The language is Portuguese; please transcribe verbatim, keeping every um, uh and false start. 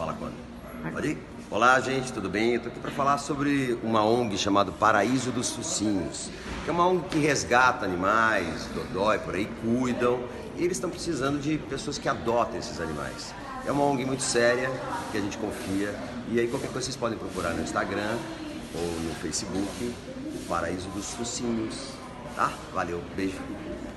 Fala quando? Pode ir? Olá, gente, tudo bem? Eu tô aqui para falar sobre uma O N G chamada Paraíso dos Focinhos, que é uma O N G que resgata animais, dodói, por aí, cuidam, e eles estão precisando de pessoas que adotem esses animais. É uma O N G muito séria, que a gente confia, e aí qualquer coisa vocês podem procurar no Instagram ou no Facebook, o Paraíso dos Focinhos, tá? Valeu, beijo.